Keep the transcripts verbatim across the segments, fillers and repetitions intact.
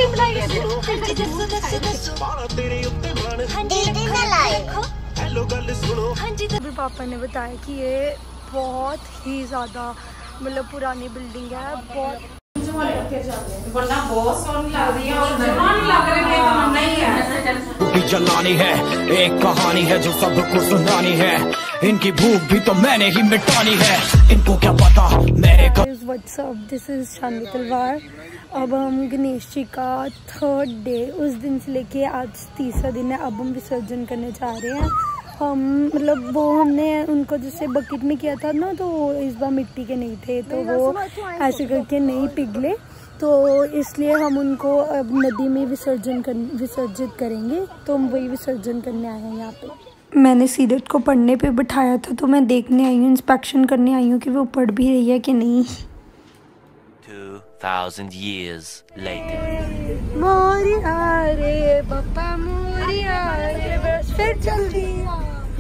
अभी पापा ने बताया कि ये बहुत ही ज्यादा मतलब पुरानी बिल्डिंग है, बहुत जलानी है। एक कहानी है जो सबको सुनानी है, इनकी भूख भी तो मैंने ही मिटानी है, इनको क्या पता मेरे का। व्हाट्सअप, दिस इज शादी तलवार। अब हम गणेश जी का थर्ड डे, उस दिन से लेके आज तीसरा दिन है, अब हम विसर्जन करने जा रहे हैं। हम मतलब वो हमने उनको जैसे बकेट में किया था ना, तो इस बार मिट्टी के नहीं थे, तो वो ऐसे करके नहीं पिघले, तो इसलिए हम उनको अब नदी में विसर्जन कर विसर्जित करेंगे। तो हम वही विसर्जन करने आए हैं यहाँ पे। मैंने सीरत को पढ़ने पे बिठाया था, तो मैं देखने आई हूँ, इंस्पेक्शन करने आई हूँ कि वो पढ़ भी रही है कि नहीं। two thousand years later. Moriya रे बप्पा मोरिया रे, बस फिर चल दिया।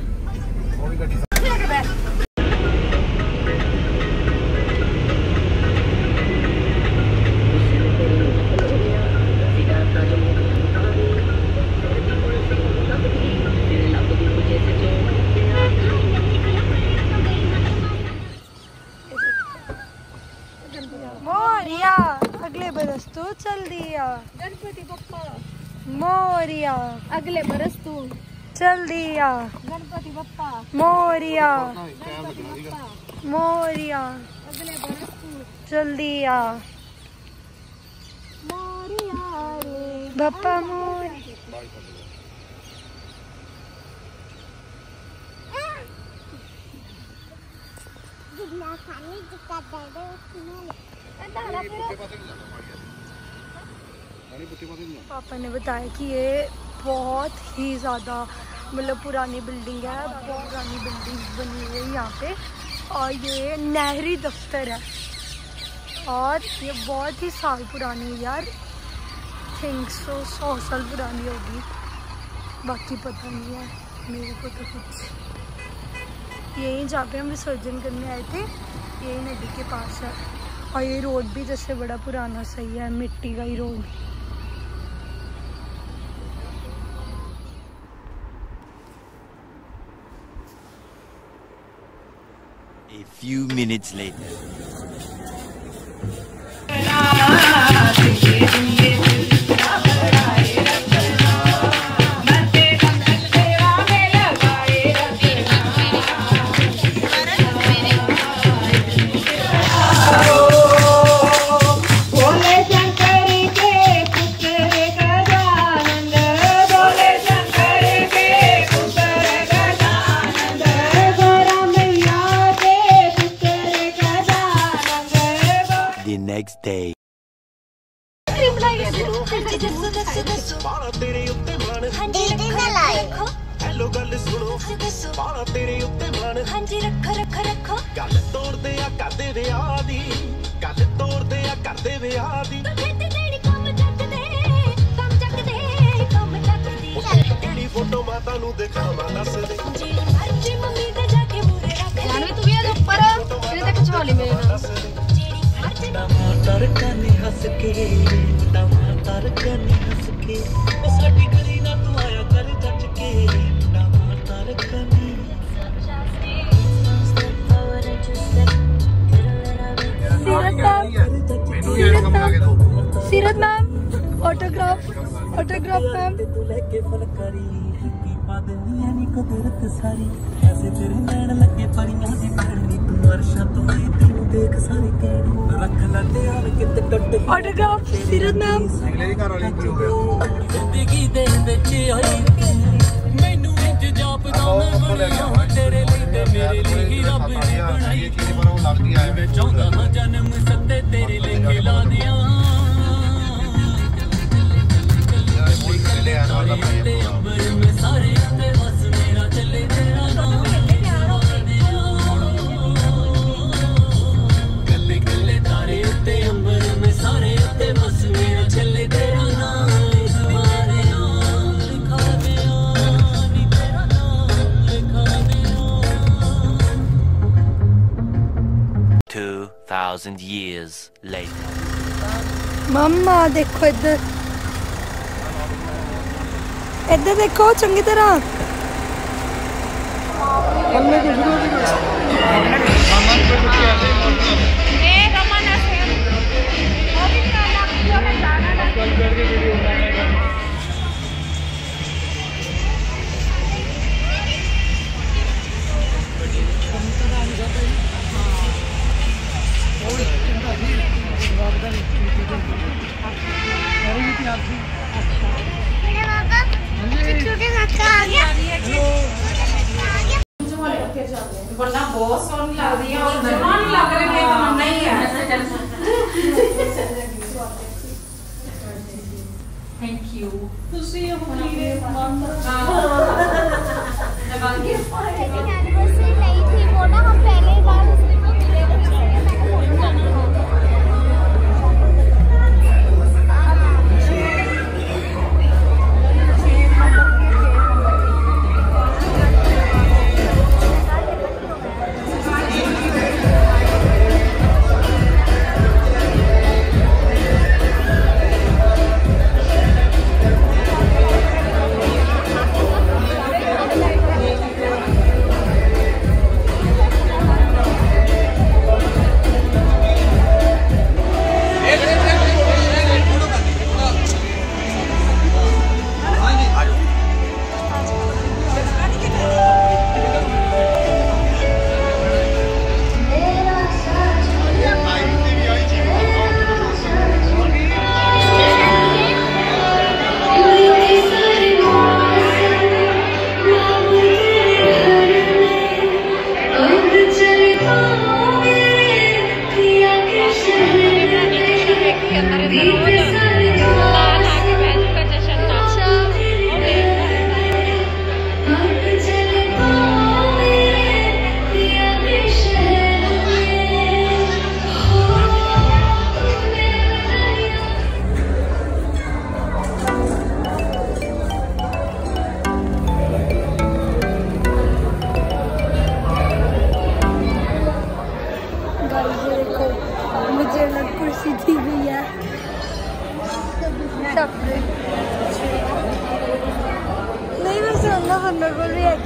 मोरिया अगले बरस तू चल दिया, गणपति बप्पा मोरिया अगले बरस तू चल दिया, गणपति बप्पा मोरिया मोरिया अगले बरस तू चल दिया, मोरिया रे बप्पा मोरिया। पापा ने बताया कि ये बहुत ही ज़्यादा मतलब पुरानी बिल्डिंग है, बहुत पुरानी बिल्डिंग बनी हुई है यहाँ पे, और ये नहरी दफ्तर है, और ये बहुत ही साल पुरानी है यार, थिंक सो सौ साल पुरानी होगी, बाकी पता नहीं है मेरे को तो कुछ। यहीं जहाँ पे हम विसर्जन करने आए थे, यही नदी के पास है, और ये रोड भी जैसे बड़ा पुराना सही है, मिट्टी का ही road. A few minutes later. The next day. Photo माता नू देखा दस दे टमाटर कने हंस के, टमाटर कने हंस के, ओ साडी करी ना तू आया कर जच के, टमाटर कने। सीरत मैम ऑटोग्राफ, ऑटोग्राफ मैम। तू लेके फलकारी हिप्पी पा देनी है नी कुदरत सारी, ऐसे तेरे नैन लगे परियां दी परनी, तू वर्षा तू आई तेनू देख सारी केड़ी, रख ला ध्यान किते टट। ऑटोग्राफ सीरत मैम। अगले दी घर वाली की हो गया जिंदगी दे विच आई मैनू इंज जापदा मैं बणिया तेरे लिए ते मेरे लिए ही रब ने बनाई, ये चीज पर वो लगदी है मैं चाहंदा हां जन्म सत्ते तेरे लिए खिला दियां, ते अंबर में सारे ते बस मेरा चले तेरा नाम, गले गले तारे ते अंबर में सारे ते बस मेरा चले तेरा नाम, हमारे नाम लिखा दे नी तेरा नाम लिखा दे। Two thousand years later. मम्मा देखो इधर इधर देखो चंगी तरह। वरना बहुत सोहनी लग रही है और जमा नहीं लग रही है, तमन्ना ही है। Thank you. तुसी अपनी एनिवर्सरी नहीं थी वो ना, हम पहले ही बार उसमें मिले थे। कुर्सी दी गई है नहीं, मैं सुनना हम लोग बोल रही है।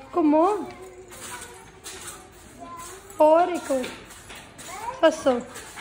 और एक और फसो